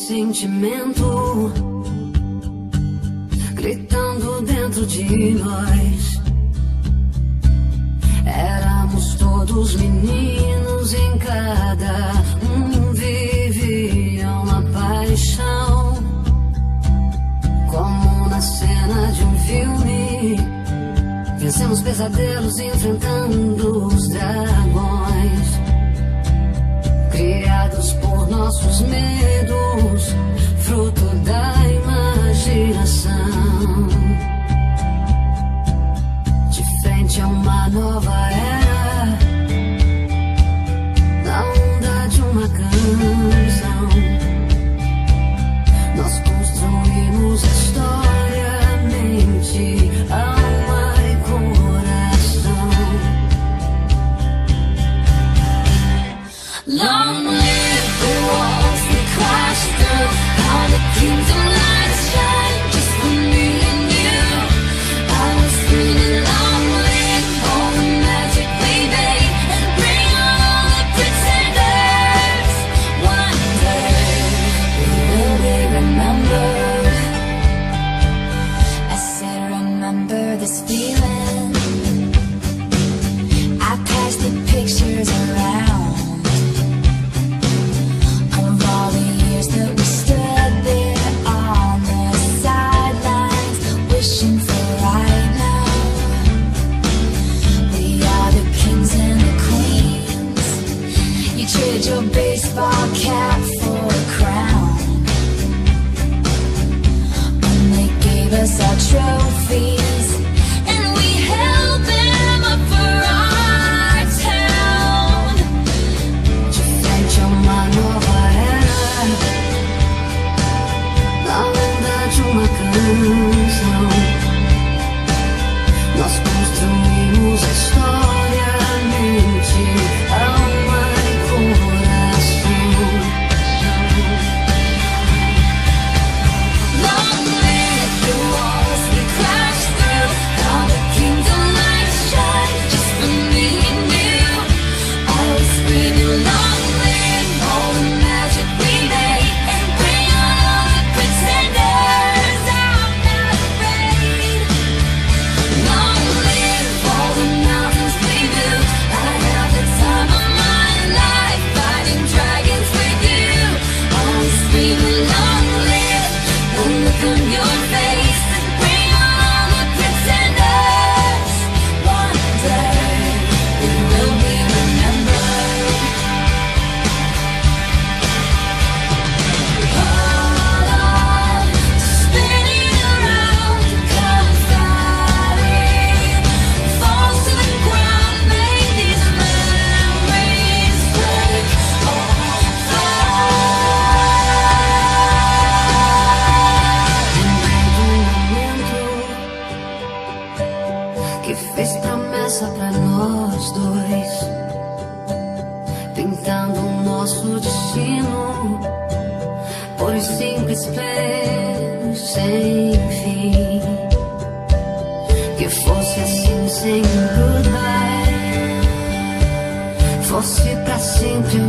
sentimento gritando dentro de nós. Éramos todos meninos, em cada vivia uma paixão, como na cena de um filme. Vencemos pesadelos enfrentando os dragões, criados por nossos medos, fruto da imaginação. De frente a uma nova era, na onda de uma canção, nós construímos a história, mente, alma e coração. Long live the walls we crashed through, how the kingdom lights shine just for me and you. I was screaming, long live all the magic we made, and bring on all the pretenders. One day we will be remembered. I said remember this feeling. I passed the pictures around that we stood there on the sidelines, wishing for right now. We are the kings and the queens. You trade your baseball cap for a crown, and they gave us our trophies, and we held them up for our town. De frente a uma nova era, na onda de uma canção, nós construímos a história, mente, alma e coração. Long live the walls we crashed through, how the kingdom lights shine just for me and you. I was screaming, long live all the magic we made, and bring on all the pretenders. I'm not afraid. Long live all the mountains we built. I had the time of my life fighting dragons with you. I was screaming, long live the look on your face, and bring on all the pretenders. One day we will be remembered. Hold on, spinning around, confetti falls to the ground. Make these memories break all que fez promessa pra nós dois, pintando o nosso destino por um simples plano sem fim. Que fosse assim sem goodbye, fosse pra sempre